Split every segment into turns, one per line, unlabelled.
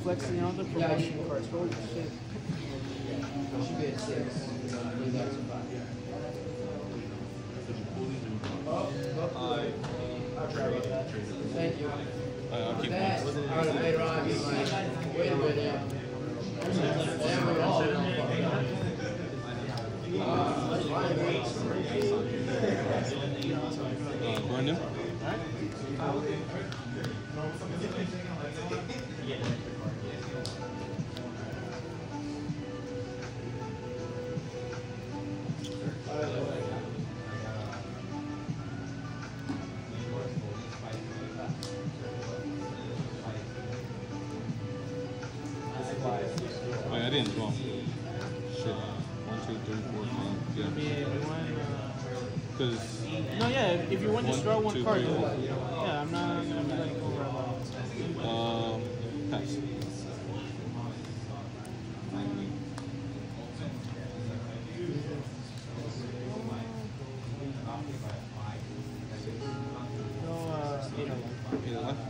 flexing on the promotion cards. Holy shit.
Should be at 6. Thank you.
I'll keep
Later on, he's like, wait a minute.
Brand new? Oh, yeah, I didn't draw. Shit. 1, 2, 3, 4, 5. Yeah. Because.
No, yeah, if you want to draw one
2,
card,
3,
yeah, I'm not gonna be like over
pass.
No, 8
Either left.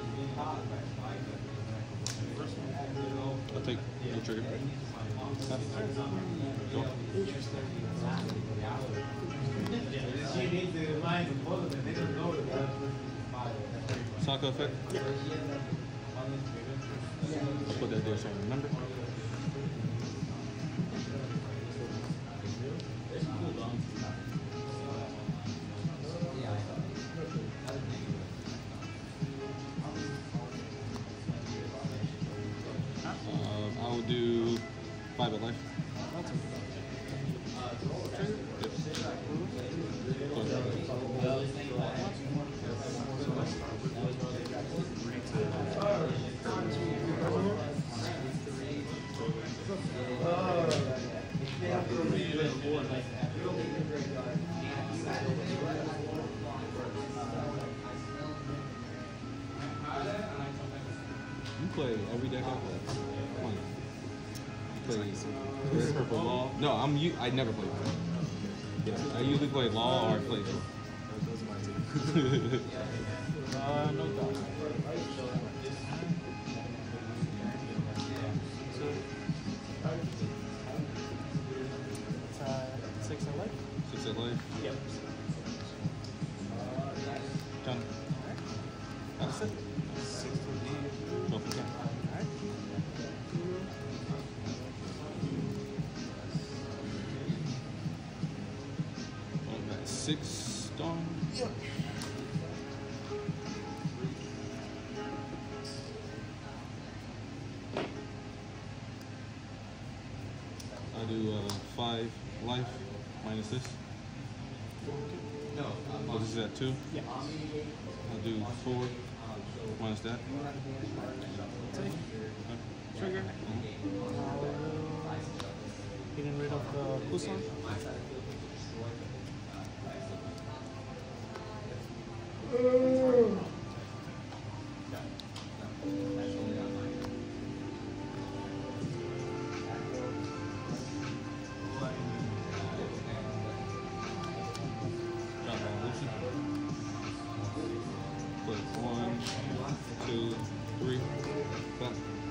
I'll take no trigger. Pass. Go. Saka effect. I'll put that there so I remember. I will do 5 at life. You play every deck I play. Come on. You play red, purple, law. No, I never play. Yeah, I usually play law or play.
no doubt. So, it's 6 at life?
6 at life?
Yep.
Done.
That's it. 6 to the
Go for it.
Alright.
That's 6 stone.
Yep.
I'll do 5 life minus this. Oh, this is at 2.
Yeah.
I'll do 4 minus that.
Trigger. Getting rid of the Busan.
Put 1, 2, 3, 5.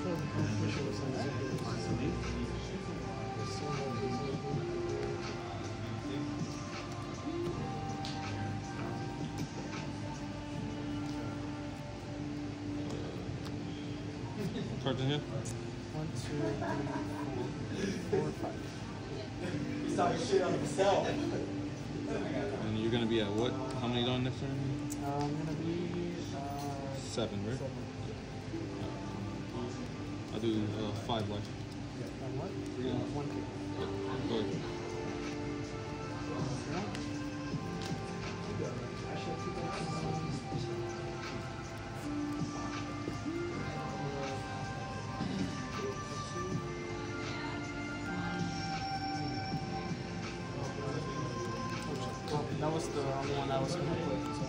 Cards in here?
1, 2, 3, 4, 5.
He's talking shit on himself.
And you're gonna be at what? How many on next turn?
I'm gonna be
7, right?
7.
I'll do 5 life.
And what?
Yeah.
1 kick.
Go ahead.
That was the only one I was going to play. So.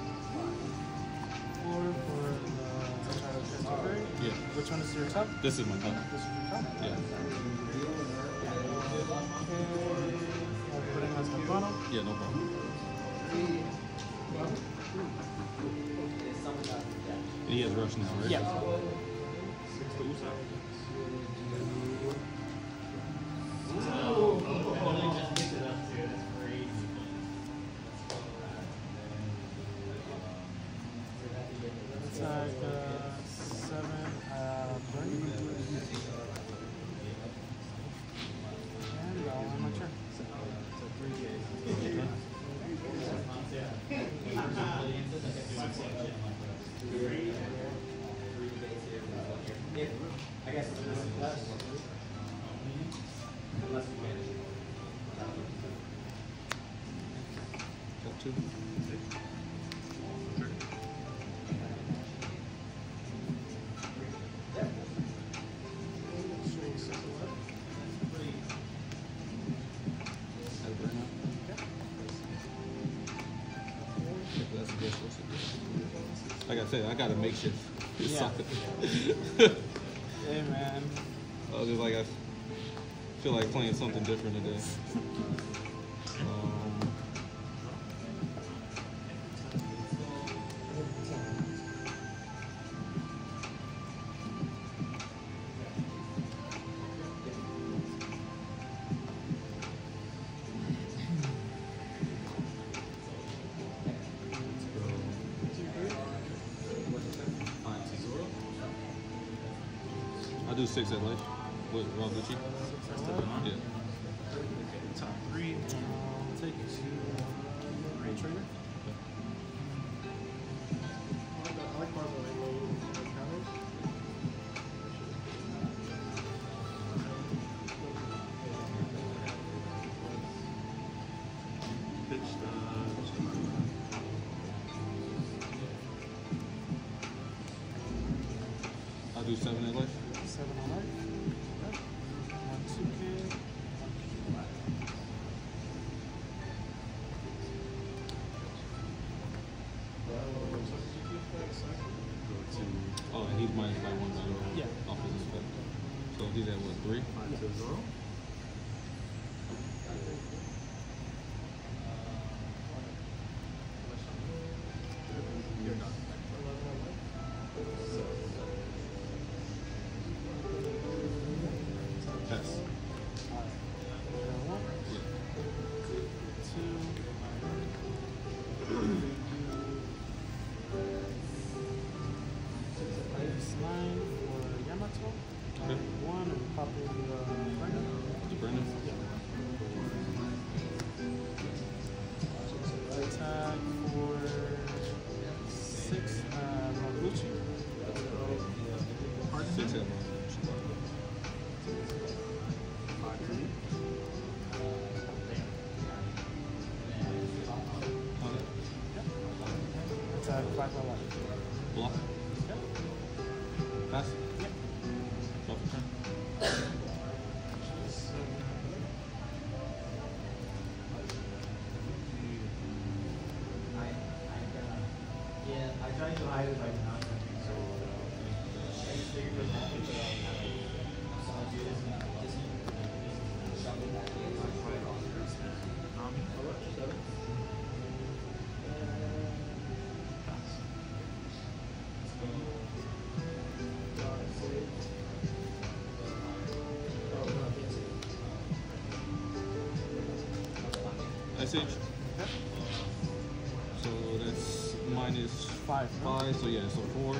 4 for the
Yeah.
Which one is your top?
This is my top.
This is your top?
Yeah.
Okay. I'll put him as my bottom.
Yeah, no problem. And he has rush now, right?
Yeah.
6 to Usopp. 2. Like I said, I got a makeshift.
Yeah. Hey man.
I was just like, I feel like playing something different today. I'll do 6 at life with Rob Lucci. Yeah.
Top 3. Take it to Rain Trainer.
I like Marvel counters.
I'll do 7 at life.
7 on life. Yep. 1, 2K.
Oh, and he's minus by 1 value.
Yeah.
Off his effect. So he's at what, 3? Pass. Okay.
One and pop in Brendan.
Brendan?
Attack for 6, Mabuchi.
6 at life.
Attack 5 my life.
Block.
Yep.
Pass.
Yep.
Drop the turn.
Yeah, I tried to hide it by not so I just figured it out.
SH. So that's minus
5.
5, so yeah, so 4.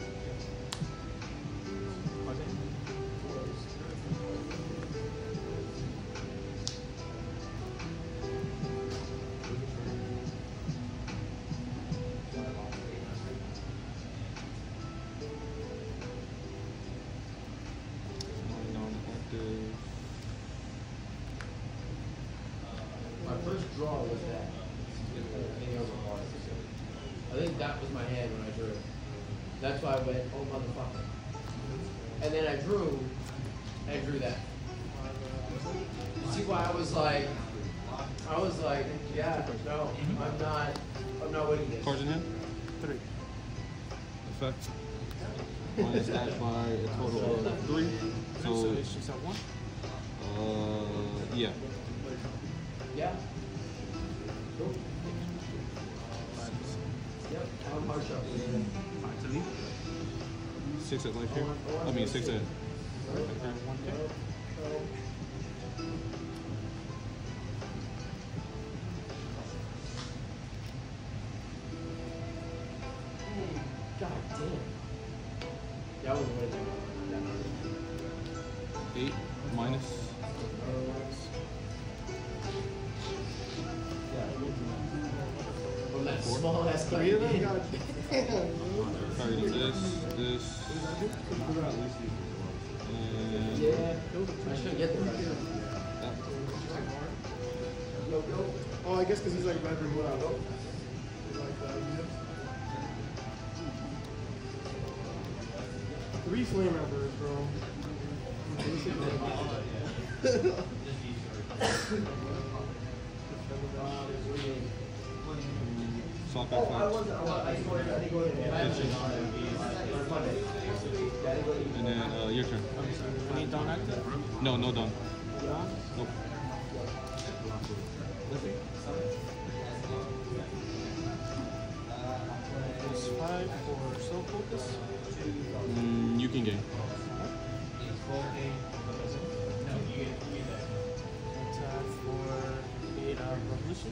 Non-active.
My first draw was that. I think that was my hand when I drew. That's why I went, oh motherfucker. And then I drew that. You see why I was like, yeah, no, I'm not winning this.
Cards in hand?
3.
Effect. Minus that by a total of 3.
So
So,
she's at 1.
yeah.
Yeah. Cool. Yep, I'm hard shot.
6 at life here. I mean, 6 at.
And 1K.
God damn. Yeah, I was winning.
8 minus.
From that small ass
3 of them got
Alright, this. And
Yeah, I should get the rest.
that.
Oh, I guess because he's like red and blue. flame members, bro.
Soccer effect. And then your turn.
Any Dawn active?
No, no done.
Dawn?
Nope.
It's 5 for Soul Focus.
You can gain.
Attack for 8 Revolution.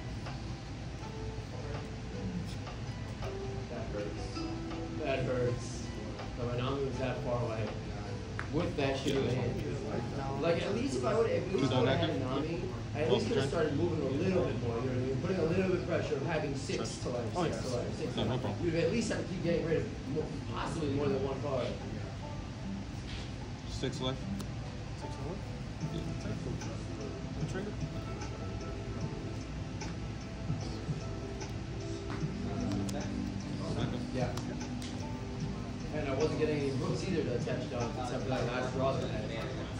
That hurts. But my Nami was that far away. With that shit in the hand. Like, at least if I would have had a Nami, I at least could have started moving a little bit more. You know what I mean? Putting a little bit of pressure of having 6 to life. 6 to life. 6 to
No, no
life.
problem.
You'd at least have to keep getting rid of possibly more than one card.
6 left.
6 over. One trigger.
Yeah. And I wasn't getting any books either to attach down except for that last draw that I had.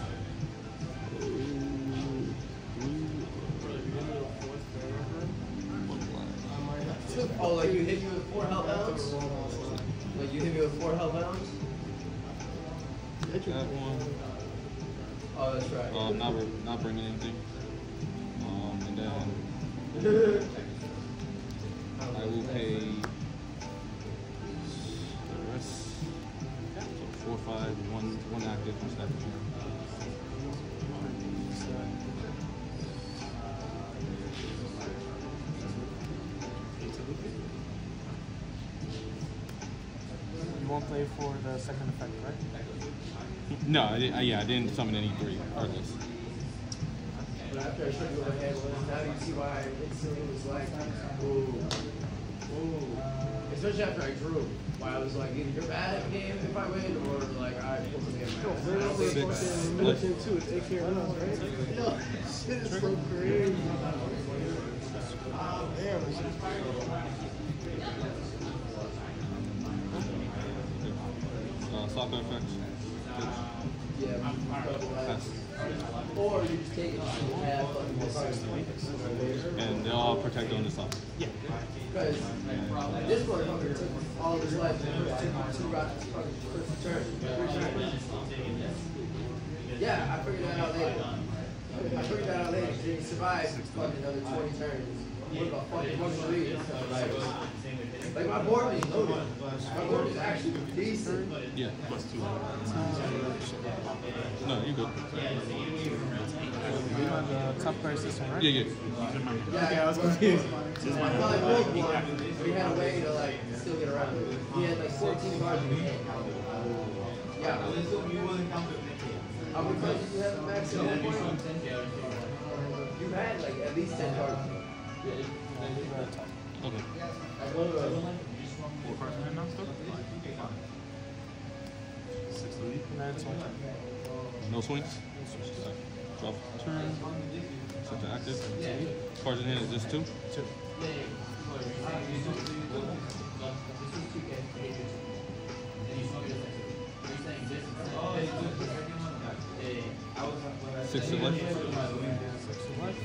Oh, like you hit me with 4 hellbounds? Like you hit me with 4 hellbounds?
That one.
Oh, that's right.
Not bringing anything. And then I will pay the rest. So 4, 5, 1 active, 1 staff.
You won't play for the second effect, right?
No, I didn't summon any 3 regardless.
But after I showed you what my hand was, now you see why I instantly was like, ooh, ooh. Especially after I drew. Why I was like, either you're bad at the game if I win, or like, alright, what's the game?
Flame members fucking militant too. It's AK rounds, right? Yo, shit is so crazy. Damn, this shit's
Soccer effects.
Yeah,
Pass.
or you just take it to half of the cards.
And they'll all protect on the side.
Yeah.
Because this motherfucker took all of his life and took 2 rockets first turn. Yeah, I figured that out later. He survived fucking another 20 turns. What about fucking 1-3? Like my board was loaded. My board was actually decent.
Yeah. No, you're good.
You're on the top price this one, right?
Yeah.
Okay, I was confused.
I probably pulled one, but he had a way to like still get around it. He had like 14 cards in his hand. Yeah. How many cards did you have at max? You had like at least 10 cards.
Okay.
Like one of those.
4 cards in hand now still? 6 to lead. And then it's one turn.
No swings? Drop.
Turn.
Set to active. Cards in hand is just 2?
2.
6 to left.
6 to left.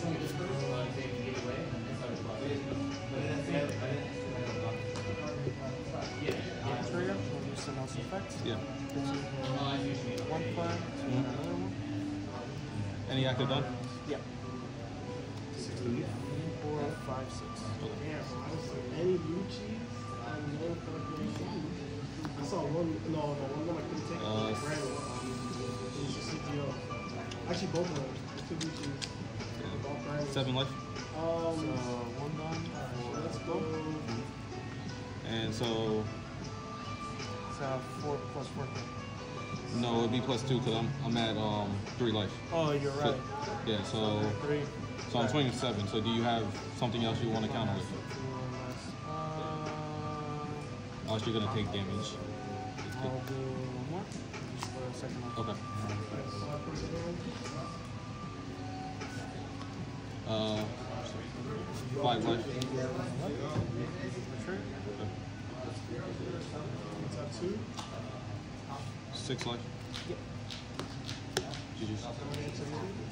Trigger. We'll use some else effects.
Yeah.
1 flag. Another one.
Any active done?
Yeah. 4, 5, 6.
Damn, honestly, any blue cheese? No fucking cheese. I saw one. No, one I couldn't take. Random. It was just CTO. Actually, both of them. The 2 blue cheese. Both random.
7 left.
So 1 done.
Let's go.
And so,
It's 4 plus 4.
no, it'd be +2 because I'm at 3 life.
Oh, you're right.
Yeah, so
3.
I'm swinging 7. So do you have something else you want to counter with? Else you're gonna take damage.
I'll do 1 more. Just for a second.
Okay. 5 life.
Trigger.
What's that, 2?
6 life.
Yep.
GG's.